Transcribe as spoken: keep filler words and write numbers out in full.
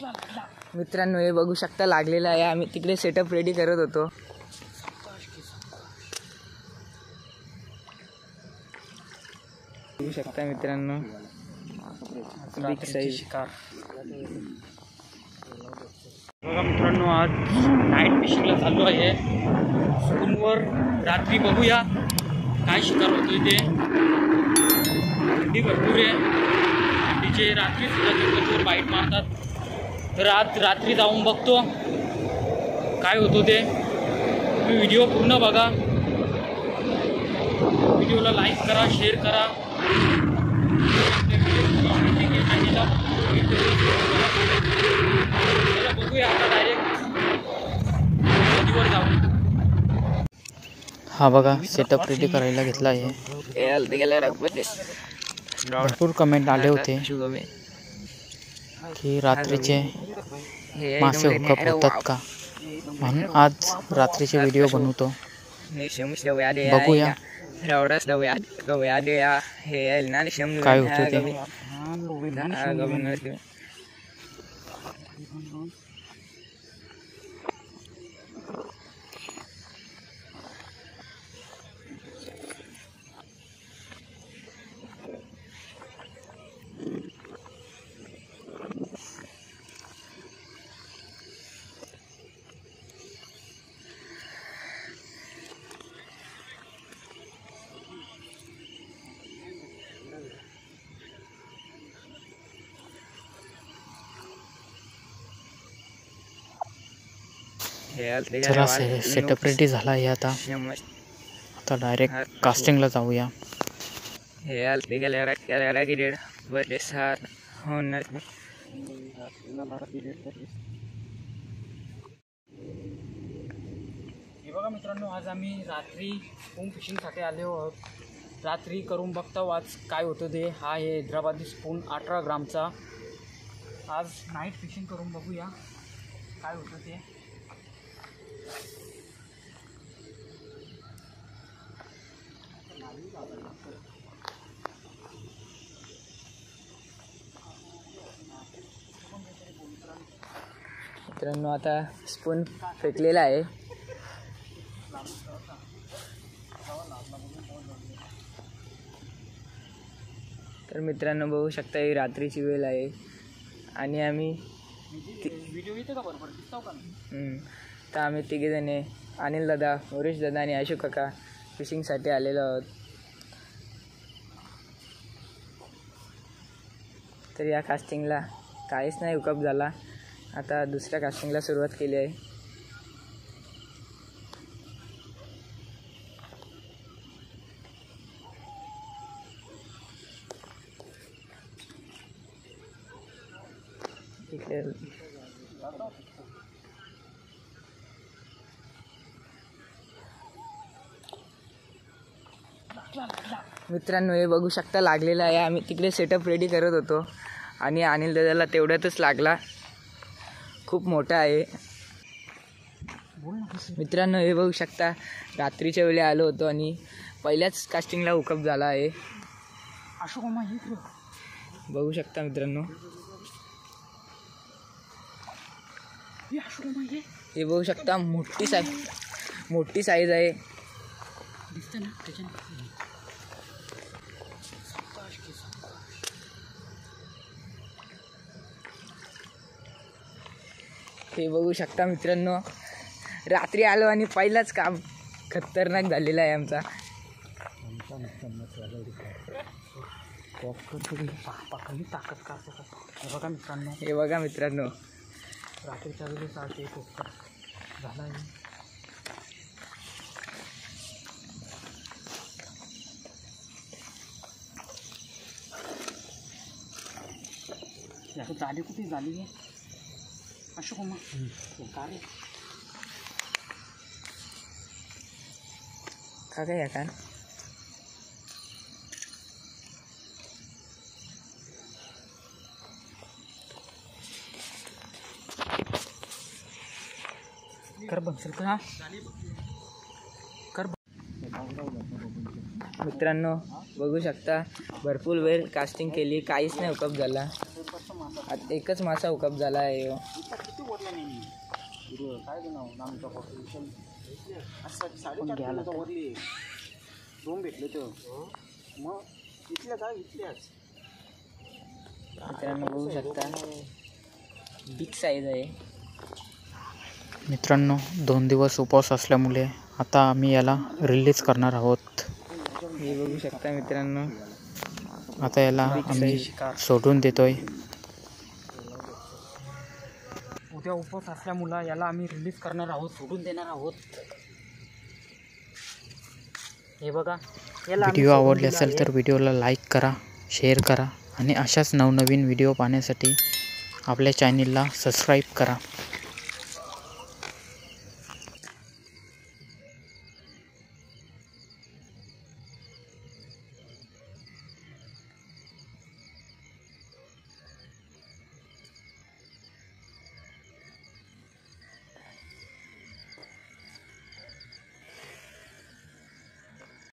मित्रांनो हे बघू शकता लागलेला आहे. आम्ही तिकडे सेटअप रेडी करत होतो. बघू शकता मित्रांनो बिग साईज शिकार. बघा मित्रांनो आज नाईट फिशिंगला चाललो आहे. स्पूनवर रात्री बघूया काय शिकार होतोय ते. थंडी भरपूर आहे. थंडीचे रात्री सुद्धा तिकडे बाईट मारतात. तर आज रात्री जाऊन बघतो काय होतो ते. तुम्ही व्हिडिओ पूर्ण बघा. व्हिडिओला लाईक करा, शेअर करा. बघूया आता डायरेक्ट नदीवर जाऊ. हा बघा सेटअप रेडी करायला घेतला आहे. भरपूर कमेंट आले होते की रात्रीचे मासे हुकअप होतात का, म्हणून आज रात्रीचे व्हिडिओ बनवतो. बघूया काय होतं ते. चला सेटअप रेडी झाला आहे. आता आता डायरेक्ट कास्टिंगला जाऊया. हे बघा मित्रांनो आज आम्ही रात्री स्पून फिशिंगसाठी आलो आहोत. रात्री करून बघता आज काय होतं ते. हा आहे हैदराबादी स्पून अठरा ग्रामचा. आज नाईट फिशिंग करून बघूया काय होतं ते. मित्रांनो आता स्पून फेकलेला आहे. तर मित्रांनो बघू शकता ही रात्रीची वेळ आहे आणि आम्ही व्हिडिओ येते का बरोबर दिसतो का. तर आम्ही तिघे जणे अनिल दादा, मोरेश दादा आणि आशू काका फिशिंगसाठी आलेलो आहोत. तर या कास्टिंगला काहीच नाही हुकअप झाला. आता दुसऱ्या कास्टिंगला सुरुवात केली आहे. मित्रांनो हे बघू शकता लागलेला आहे. आम्ही तिकडे सेटअप रेडी करत होतो आणि अनिल दादाला तेवढ्यातच लागला. खूप मोठा आहे. मित्रांनो हे बघू शकता रात्रीच्या वेळी आलो होतो आणि पहिल्याच कास्टिंगला हुकअप झाला आहे. बघू शकता मित्रांनो हे बघू शकता मोठी साईज मोठी साईज आहे. हे बघू शकता मित्रांनो रात्री आलो आणि पहिलाच काम खतरनाक झालेला आहे आमचा. बघा मित्रांनो हे बघा मित्रांनो रात्रीच्या वेळेस आले खूप झाला आहे. याचं जाली कुठे झाली आहे अशोक का रे का काय का कर बनसेल का कर. मित्रांनो बघू शकता भरपूर वेळ कास्टिंग केली काहीच नाही हुकअप झाला. आता एकच मासा हुकअप झाला आहे ह्यो. किती वरला नाही काय नाव नामचा असं साडेचार वरली दोन भेटले तर मग इथल्या काय इथल्याच मित्रांनो बघू शकता बिग साईज आहे. मित्रांनो दोन दिवस उपवास असल्यामुळे आता आम्ही याला रिलीज करणार आहोत. हे बघू शकता मित्रांनो, आता याला आम्ही सोडून देतोय. उद्या उपवास असल्यामुळे याला आम्ही रिलीज करणार आहोत, सोडून देणार आहोत. हे बघा, व्हिडिओ आवडले असेल तर व्हिडिओला लाईक करा, शेअर करा आणि अशाच नवनवीन व्हिडिओ पाहण्यासाठी आपल्या चॅनलला सबस्क्राईब करा.